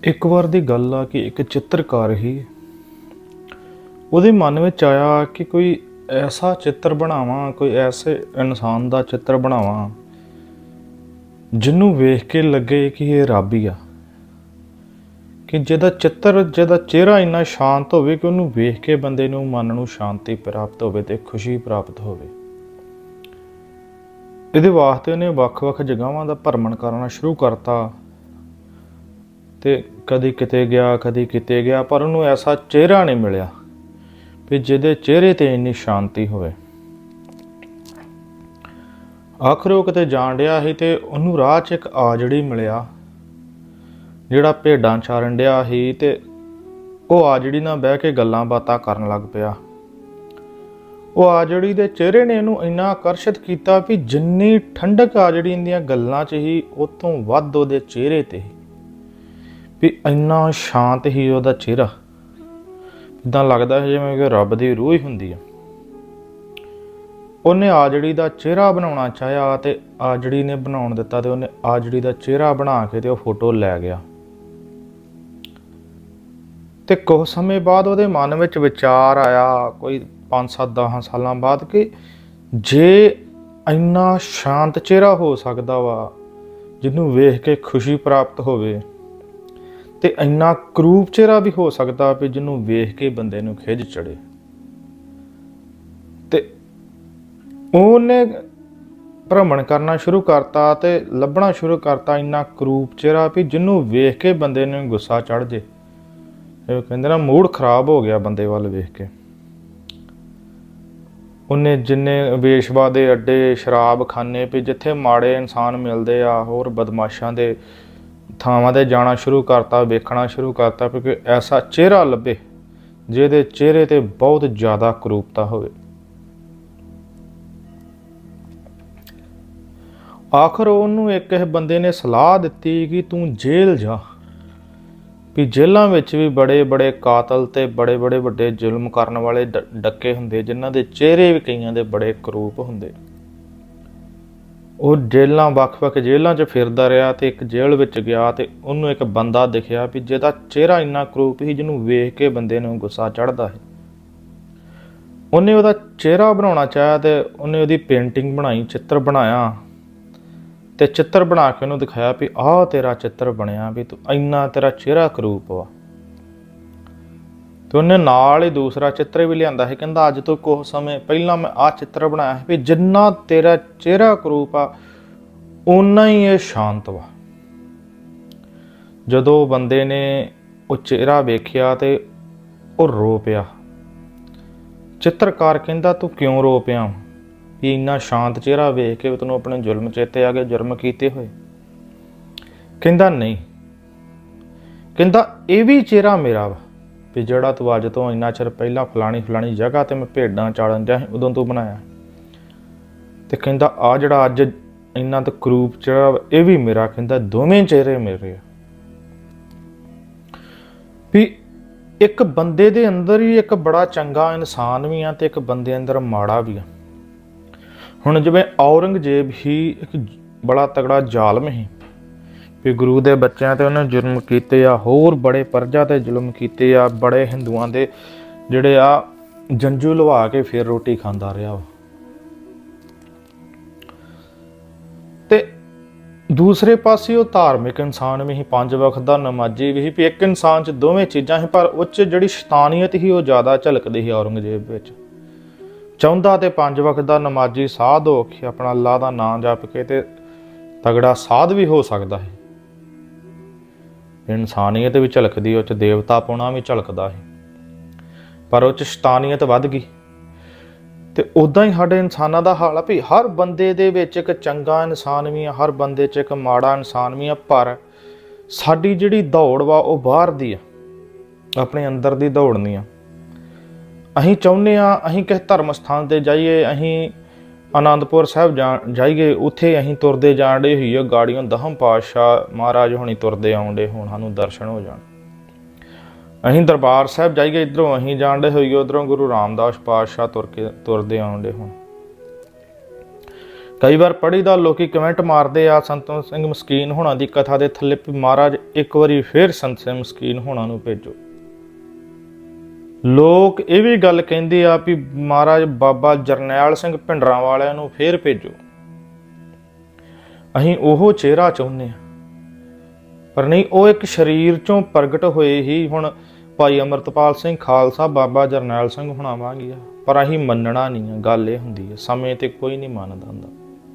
एक बार दी गल आ कि एक चित्रकार ही ਉਹਦੇ मन में आया कि कोई ऐसा चित्र बनावा, कोई ऐसे इंसान का चित्र बनावा जिन्हों वेख के लगे कि ये रब ही आ, कि जिहदा चित्र जिहदा चेहरा इन्ना शांत होवे कि उन्होंने वेख के बंदे नूं मन नूं शांति प्राप्त होवे ते खुशी प्राप्त होवे। इहदे वास्ते उन्हें वख-वख जगहां दा भरमण करना शुरू करता ते कदी किते गया कदी किते गया, पर उन्होंने ऐसा चेहरा नहीं मिलिया भी जिहदे चेहरे ते इन्नी शांति होवे। आखिर वो किते जाण डिया ही ते उन्होंने राह च एक आजड़ी मिलिया जिहड़ा भेडां चारन डिया ही ते वो आजड़ी नाल बह के गल्लां बातां करन लग पिया। वो आजड़ी दे चेहरे ने इहनूं इन्ना आकर्षित किया भी जिन्नी ठंडक आजड़ी दीआं गल्लां च ही उस तों वध उहदे चेहरे ते ही भी इन्ना शांत ही उहदा चेहरा, इदां लगदा है जिवें कि रब दी रूह ही हुंदी है। उन्हें आजड़ी दा चेहरा बनाउणा चाहिया ते आजड़ी ने बनाउण दित्ता ते उन्हें आजड़ी दा चेहरा बना के ते ओह फोटो लै गया। ते कुछ समय बाद उहदे मन विच विचार आया, कोई 5-7-10 सालां बाद, कि जे इन्ना शांत चेहरा हो सकदा वा जिन्नूं वेख के खुशी प्राप्त होवे ते इन्ना करूप चेहरा भी हो सकता भी जिन्नूं वेख के बंदे नूं खिज चढ़े। ते उन्हें भ्रमण करना शुरू करता ते लभना शुरू करता इन्ना करूप चेहरा भी जिन्नूं वेख के बंदे नूं गुस्सा चढ़ जे। कहते ना मूड खराब हो गया बंदे वाल वेख के। उन्हें जिन्ने वेशवा दे अड्डे शराब खाने भी जिथे माड़े इंसान मिलते आ होर बदमाशां दे थावां ते जाना शुरू करता, वेखना शुरू करता क्योंकि ऐसा चेहरा लभे जिहदे चेहरे ते बहुत ज़्यादा करूपता होवे। आखिर उन्होंने एक बंदे ने सलाह दी कि तू जेल जा, भी जेलों में भी बड़े बड़े कातल ते बड़े बड़े वड्डे जुल्म करने वाले डके हुंदे जिन्हां दे चेहरे भी कईयां दे बड़े करूप हुंदे। वो जेलों वख-वख जेलों च फिरदा रहा तो एक जेल विच गया तो उन्होंने एक बंदा दिखिया भी जिहदा चेहरा इन्ना करूप ही जिन्हों वेख के बंदे नूं गुस्सा चढ़दा है। उन्हें उहदा चेहरा बनाउणा चाहिया तो उन्हें उहदी पेंटिंग बनाई, चित्र बनाया ते चित्र बना के उन्होंने दिखाया भी आह तेरा चित्र बनिया भी तू इन्ना तेरा चेहरा करूप वा। तो उन्हें नाल ही दूसरा चित्र भी लिआंदा है, कहंदा अज तो कुछ समय पहला मैं आ चित्र बनाया है भी जिन्ना तेरा चेहरा करूप आ उन्ना ही ये शांत वा। जदों बंदे ने वो चेहरा वेखिया ते वो रो पिया। चित्रकार कहंदा तू क्यों रो पिया भी इन्ना शांत चेहरा वेख के तैनूं अपने जुल्म चेते आ गए, जुर्म कीते हुए। कहंदा नहीं, कहंदा ये भी चेहरा मेरा वा भी जिहड़ा तू अज तो इन्ना चिर पहला फलानी फलानी जगह ते मैं भेडां चालन जा उदों तू बनाया। ते कहंदा आ जिहड़ा अज इन्ना तो करूप चेहरा ये भी मेरा। कहंदा दोवें चेहरे मेरे आ। भी एक बंदे दे अंदर ही एक बड़ा चंगा इंसान भी आ ते एक बंदे अंदर माड़ा भी आ। हुण जिवें औरंगजेब ही एक बड़ा तगड़ा जालम ही भी गुरु दे बच्चों ते उन्हें जुर्म कीते आ, होर बड़े प्रजा ते जुल्म कीते आ, बड़े हिंदुआं दे जिहड़े आ जंजू लवा के फिर रोटी खांदा रहा। ते दूसरे पासे वो धार्मिक इंसान भी ही, 5 वक्त दा नमाजी भी ही भी एक इंसान च दोवें चीज़ां ही, पर उस जिहड़ी शैतानियत ही वो ज़्यादा झलकदी ही औरंगजेब विच। चाहुंदा ते 5 वक्त दा नमाजी साध हो के अपना अल्लाह दा नाम जप के ते तगड़ा साध भी हो सकता है। इंसानियत भी झलकदी, उस देवतापुणा भी झलकदा है, पर उस शैतानियत वध गई। ते उदां ही साडे इंसानां दा हाल है भी हर बंदे दे विच एक चंगा इंसान भी है, हर बंदे च एक माड़ा इंसान भी है, पर साडी जिहड़ी दौड़ वा वो बाहर दी है, अपने अंदर दी दौड़ नहीं है। अहीं चाहुंदे आ अहीं किस धर्म स्थान ते जाइए, अहीं आनंदपुर साहिब जाइए, उत्थे अहीं तुरदे जाण डे होईए गाड़ियों 10 पातशाह महाराज होनी तुरदे आउण डे होण, सानूं दर्शन हो जाण। अहीं दरबार साहिब जाइए, इधरों अहीं जाण डे होईए, उधरों गुरु रामदास पातशाह तुरदे आउण डे होण। कई बार पढ़ीदा लोग कमेंट मारते आ संत सिंह मस्कीन होना की कथा के थले भी महाराज एक बारी फिर संत सिंह मस्कीन होना नूं भेजो। लोग ये भी गल कहंदे आ भी महाराज बाबा जरनैल सिंह भिंडरां वालिआं नूं फिर भेजो। असीं ओह चेहरा चाहुंदे आ, पर नहीं, वो एक शरीर चों प्रगट होए ही हुण भाई अमृतपाल सिंह खालसा बाबा जरनैल सिंह होना वांग ही आ, पर असीं मन्नना नहीं है। गल ये हुंदी है समय ते कोई नहीं मनदा हुंदा।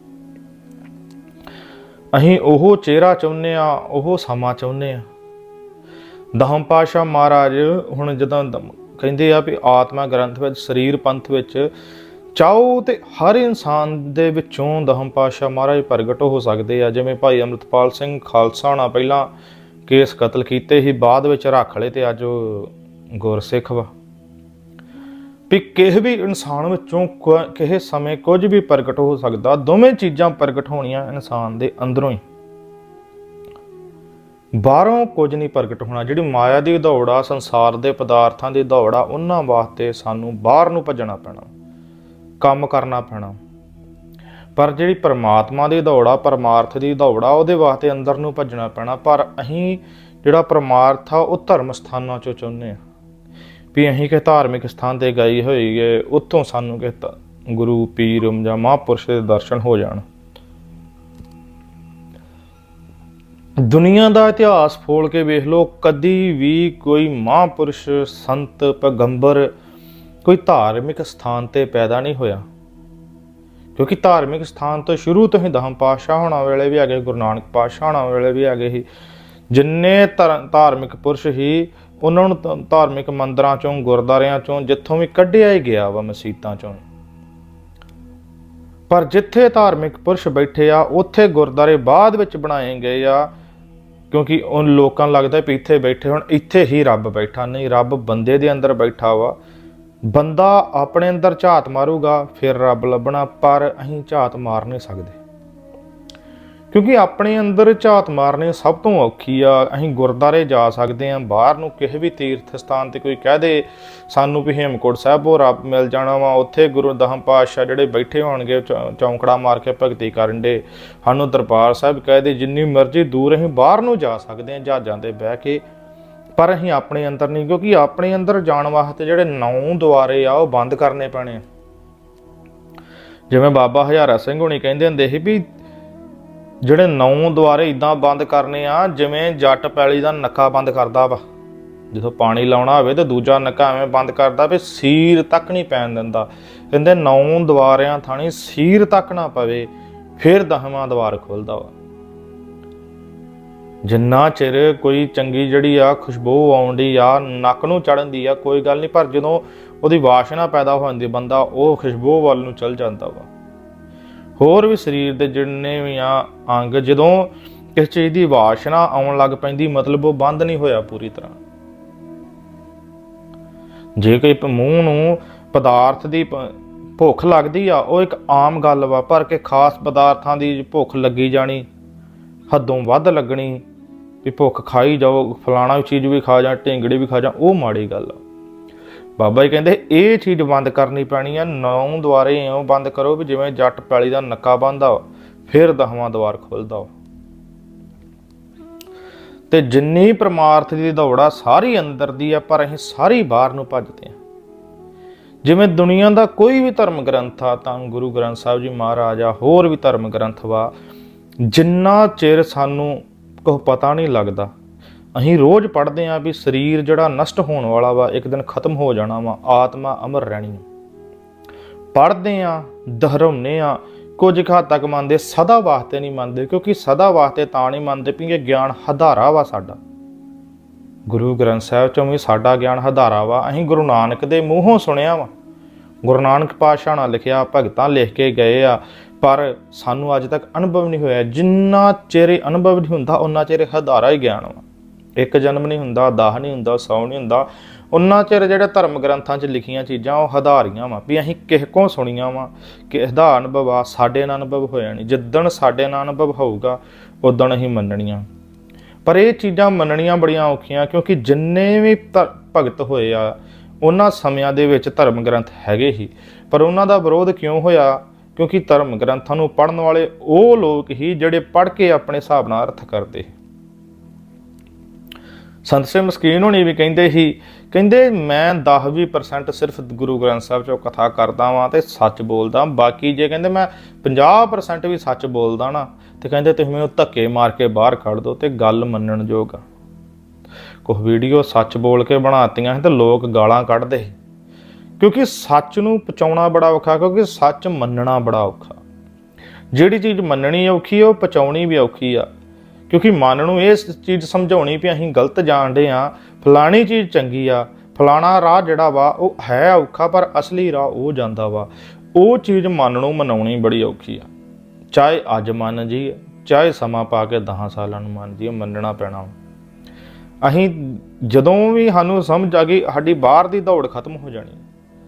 असीं ओह चेहरा चाहुंदे आ, ओह समा चाहुंदे आ। दहम पातशाह महाराज हुण जदों कहंदे आ भी आत्मा ग्रंथ विच शरीर पंथ विच चाहो तो हर इंसान दे विचों दहम पातशाह महाराज प्रगट हो सकते हैं। जिवें भाई अमृतपाल सिंह खालसा होना पहला केस कतल कीते ही, बाद विच रख लए ते अज गुरसिख वा। भी किसी भी इंसान विचों किसी समय कुछ भी प्रगट हो सकता। दोवें चीज़ां प्रगट होणियां इंसान दे अंदरों ही, बाहरों कुछ नहीं प्रगट होना। जिहड़ी माया की दौड़ आ, संसार के पदार्थों की दौड़ आ, उन्हां वास्ते सानूं बाहर नूं भज्जणा पैना, काम करना पैना। पर जिहड़ी परमात्मा की दौड़ आ, परमार्थ की दौड़ आ, उहदे वास्ते अंदर नूं भज्जणा पैना। पर अहीं जिहड़ा परमार्थ आ वो धर्म स्थानां चों चाहुंदे आ भी अहीं कि धार्मिक स्थान ते गए होईए, उत्थों सानूं कि गुरु पीर जां महापुरुष के दर्शन हो जाण। दुनिया का इतिहास फोल के वेख लो, कदी भी कोई महापुरुष संत पैगंबर कोई धार्मिक स्थान ते पैदा नहीं होया। क्योंकि धार्मिक स्थान तो शुरू तो ही दहम पातशाह होना वेले भी आ गए, गुरु नानक पातशाह होना वेले भी आ गए ही। जिन्ने धार्मिक पुरुष ही उन्होंने धार्मिक मंदिरां चों, गुरद्वारियां चों, जिथों भी कढ़िया ही गया वा, मसीतां चों। पर जिथे धार्मिक पुरुष बैठे आ उत्थे गुरद्वारे बाद विच बनाए गए आ, क्योंकि उन लोगों लगता भी इत्थे बैठे हुण इत्थे ही रब बैठा। नहीं, रब बंदे दे अंदर बैठा वा। बंदा अपने अंदर झात मारूगा फिर रब लभना, पर अहीं झात मार नहीं सकते। क्योंकि अपने अंदर झात मारनी सब तो औखी आ। अहीं गुरद्वारे जा सकते हैं, बाहर नूं किसी भी तीर्थ स्थान ते कोई कह दे सानू भी हेमकुंट साहिब वो रब मिल जाना वा, उत्थे गुरु दहम पातशाह जिहड़े बैठे होणगे चौंकड़ा मार के भगती करन दे, सानू दरबार साहिब कह दे, जिन्नी मर्जी दूर अहीं बाहर नूं जा सकते हैं जहाज़ां ते बह के, पर अहीं अपने अंदर नहीं। क्योंकि अपने अंदर जाण वास्ते जिहड़े 9 द्वारे आ वो बंद करने पैणे। जिवें बाबा हजारा सिंह हुणी कहंदे हुंदे सी भी ਜਿਹੜੇ 9 ਦੁਆਰੇ इदां बंद करने आ जिवें जट पैली का नक्का बंद करता वा। जो पानी लाउणा होवे तो दूजा नक्का एवें बंद करता भी सीर तक नहीं पैन दिंदा। कहंदे 9 दुआरियां थाणी सीर तक ना पवे फिर 10वां द्वार खुलदा वा। जिन्ना चिर कोई चंगी जिहड़ी आ खुशबू आउंदी आ, नक नूं चढ़न दी आ, कोई गल नहीं, पर जदों उहदी वाशना पैदा हो जांदी बंदा वो खुशबू वल नूं चल जांदा वा। होर भी शरीर के जिन्ने भी अंग जदों किसी चीज़ की वाशना आउण लग पैंदी, मतलब वो बंद नहीं होया पूरी तरह। जे कोई मूँह नूं पदार्थ की भुख लगती आ, वो एक आम गल वा, पर के खास पदार्थां की भुख लगी जानी, हदों वध लगनी भी भुख खाई जाओ, फलाना चीज़ भी खा जा, ढिंगड़ी भी खा जा, वो माड़ी गल आ। बाबा जी कहते ये चीज़ बंद करनी पैनी है। 9 द्वारे इउं बंद करो भी जिवें जट पैली का नक्का बंदा फिर 10वां द्वार खुलदा। ते जिन्नी परमार्थ की दौड़ आ सारी अंदर दी है, पर असीं सारी बाहर नूं भजदे हां। जिवें दुनिया का कोई भी धर्म ग्रंथ आ, तां गुरु ग्रंथ साहिब जी महाराज आ, होर भी धर्म ग्रंथ वा, जिन्ना चिर सानूं कुछ पता नहीं लगता, अहीं रोज़ पढ़ते हैं भी शरीर जिहड़ा नष्ट होने वाला वा, एक दिन खत्म हो जाना वा, आत्मा अमर रहनी। पढ़ते हैं, दोहराउने आ, कुछ हद तक मनते, सदा वास्ते नहीं मनते। क्योंकि सदा वास्ते तां नहीं मनते भी ये ज्ञान हधारा वा साडा। गुरु ग्रंथ साहिब चों भी साडा ज्ञान हधारा वा। अहीं गुरु नानक दे मूँहों सुनिया वा, गुरु नानक पातशाह ने लिखिया, भगतां लिख के गए आ, पर सानू अज तक अनुभव नहीं होया। जिन्ना चिर अनुभव नहीं हुंदा उन्ना चिर हधारा ही ज्ञान वा। एक जन्म नहीं हुंदा, 10 नहीं हुंदा, 100 नहीं हुंदा, उन्ना चिर जिहड़े धर्म ग्रंथां 'च लिखियां चीज़ां वो हधारियां वा, भी असीं किस कों सुणीआं वा, किस दा अनुभव आ, साडे नाल अनुभव होया नहीं। जिद्दण साडे नाल अनुभव होऊगा उदण असीं मन्नणीआं। पर ये चीज़ां मन्नणीआं बड़ियां औखियां, क्योंकि जिन्ने भी भगत होए आ उन्हां समयां दे विच धर्म ग्रंथ हैगे ही, पर उन्हां दा विरोध क्यों होया? क्योंकि धर्म ग्रंथां नूं पढ़न वाले वो लोग ही जिहड़े पढ़ के अपने हिसाब नाल अर्थ करते। संत सिंह मस्कीन होनी भी कहंदे मैं 10-20% सिर्फ गुरु ग्रंथ साहिब चों कथा करदा वां ते सच बोलदा, बाकी जे कहंदे मैं 50% भी सच बोलदा ना ते कहंदे तुसीं मैनूं धक्के मार के बाहर कढ दो ते गल मन्नण जोग आ। कुछ वीडियो सच बोल के बनातियां ते लोग गालां कढदे, क्योंकि सच नूं पहुंचाउणा बड़ा औखा, क्योंकि सच मन्नना बड़ा औखा। जिहड़ी चीज़ मन्ननी औखी है वो पहुंचाउणी भी औखी आ, क्योंकि मन नूं ये चीज़ समझाउणी भी असीं गलत जाण डे आ, फलानी चीज़ चंगी आ, फलाना राह जिहड़ा वा वो है औखा पर असली राह वो जांदा वा, वो चीज़ मन नूं मनाउणी बड़ी औखी आ। चाहे अज मन जी, चाहे समा पा के 10 सालां नूं मन जी, मन्नना पैना। असीं जदों भी सानूं समझ आ गई साडी बाहर दी दौड़ खत्म हो जानी।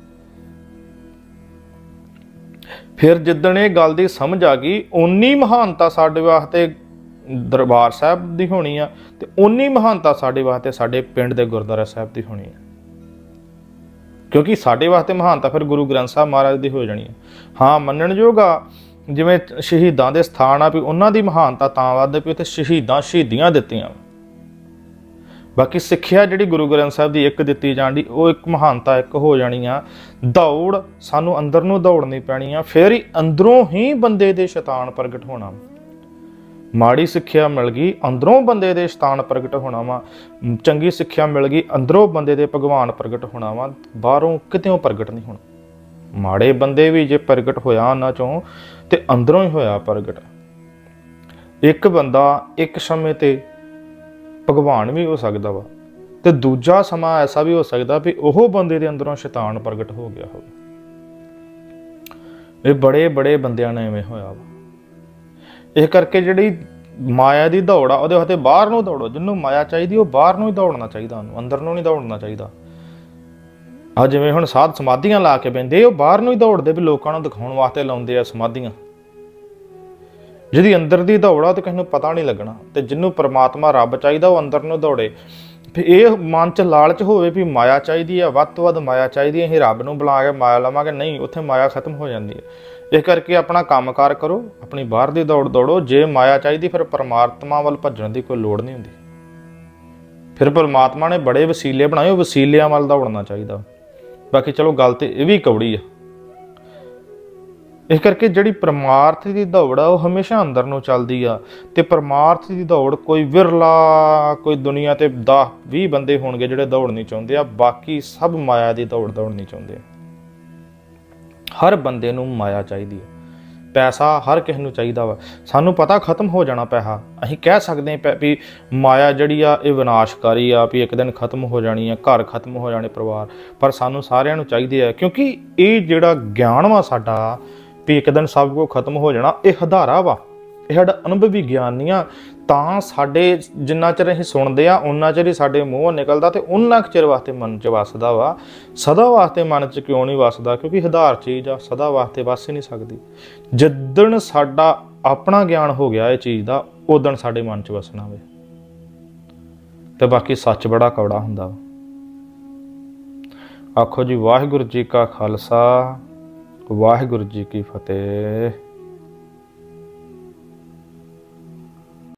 फिर जिद्दण ये गल दी समझ आ गई उन्नी महानता साडे वास्ते दरबार साहब दी होनी आ ते उन्नी महानता साडे वास्ते साडे पिंड दे गुरुद्वारा साहब दी होनी है, क्योंकि साडे वास्ते महानता फिर गुरु ग्रंथ साहब महाराज दी हो जानी है। हाँ मन्नण योग आ जिवें शहीदां दे स्थान आ भी उन्हां दी महानता तां वधदी पई उत्थे शहीदियां दित्तियां। बाकी सिक्ख्या जिहड़ी गुरु ग्रंथ साहब दी एक दित्ती जांदी वो एक महानता एक हो जानी आ। दौड़ सानू अंदर नूं दौड़नी पैनी आ, फिर ही अंदरों ही बंदे दे शैतान प्रगट होना। माड़ी सिक्ख्या मिल गई अंदरों बंदे दे शैतान प्रगट होना वा, चंगी सिक्ख्या मिल गई अंदरों बंदे दे भगवान प्रगट होना वा, बाहरों कितों प्रगट नहीं होना। माड़े बंदे भी जे प्रगट होया उन्हां चों ते अंदरों ही होया प्रगट। एक बंदा एक समय ते भगवान भी हो सकता वा ते दूजा समा ऐसा भी हो सकता भी ओह बंदे दे अंदरों शैतान प्रगट हो गया हो। ये बड़े बड़े बंदियां ने इवें होया वा। इस करके जिहड़ी माया दी दौड़ आ उहदे वास्ते बाहर नूं दौड़ो, जिन्हों माया चाहिए वो बाहर नूं ही दौड़ना चाहिए, अंदर नूं नहीं दौड़ना चाहिए। आ जिवें हुण साध समाधियां ला के बहिंदे वो बाहर नूं ही दौड़दे भी लोकां नूं दिखाउण वास्ते लाउंदे आ समाधियां। जिहदी अंदर दी दौड़ आ ते किसे नूं पता नहीं लगना, ते जिन्हों परमात्मा रब चाहिए वो अंदर नूं दौड़े। फिर ये मन च लालच होवे भी माया चाहिए है, वध तो वध माया चाहिए, असीं रब नूं बुला के माया लवांगे, नहीं उत्थे माया खत्म हो जाती है। इस करके अपना काम कार करो, अपनी बाहर दी दौड़ दौड़ो। जे माया चाहिए फिर परमात्मा वल भजण दी कोई लोड़ नहीं हुंदी। फिर परमात्मा ने बड़े वसीले बनाए, वसीलियां वल दौड़ना चाहिए। बाकी चलो गल ते इह वी कौड़ी है। इस करके जिहड़ी परमार्थ की दौड़ आ वह हमेशा अंदर नूं चलदी आ, ते परमार्थ की दौड़ कोई विरला कोई दुनिया ते 10-20 बंदे होणगे जिहड़े दौड़नी चाहुंदे आ, बाकी सब माया की दौड़ दौड़नी चाहुंदे आ। हर बंदे नूं माया चाहिदी है, पैसा हर किसी नूं चाहिदा वा। सानूं पता खत्म हो जाना पैसा, असीं कह सकदे हैं भी माया जिहड़ी आ इह विनाशकारी आ, भी एक दिन खत्म हो जानी है, घर खत्म हो जाने परिवार, पर सानूं सारिआं नूं चाहिदी है, क्योंकि ये जिहड़ा ज्ञान वा साडा भी एक दिन सब कुछ खत्म हो जाना, यह हधारा वा, यह साडा अनुभवी ज्ञान नहीं आ। तां साडे जिन्ना चिर असीं सुणदे आ उन्ना चिर ही साडे मूँहों निकलदा ते उन्ना चिर वास्ते मन च वसदा वा। सदा वास्ते मन च क्यों नहीं वसदा? क्योंकि हधार चीज़ आ, सदा वास्ते वस ही नहीं सकदी। जिद्दण साडा अपना ज्ञान हो गया इस चीज़ दा उदण साडे मन च वसना वे। ते बाकी सच बड़ा कौड़ा हुंदा वा। आखो जी वाहिगुरू जी का खालसा, वाहिगुरू जी की फतेह।